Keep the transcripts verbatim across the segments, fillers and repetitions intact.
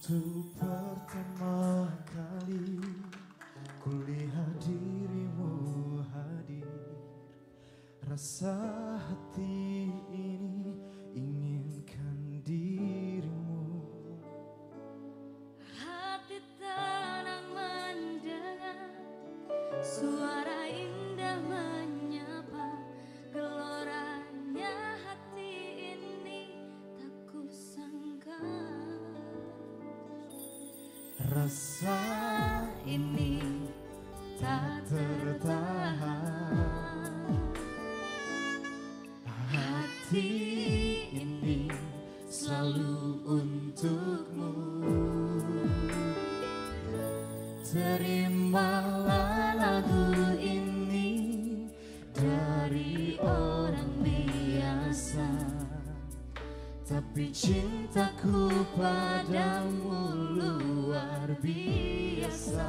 Waktu pertama kali kulihat dirimu hadir, rasa hati ini inginkan dirimu. Hati tenang mendengar suara indah menyapa, geloranya hati ini tak kusangka. Rasa ini tak tertahan, hati ini selalu untukmu. Terimalah lagu ini dari orang biasa, tapi cintaku padamu luar biasa.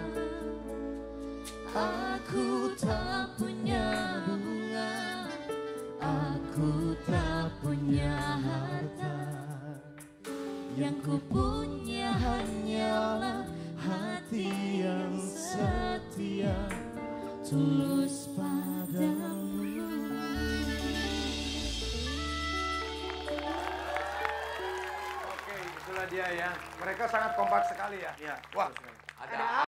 Aku tak punya bunga, aku tak punya harta, yang ku punya hanyalah hati yang setia, tulus padamu. Oke, itulah dia ya. Mereka sangat kompak sekali ya. Iya. Wah, ada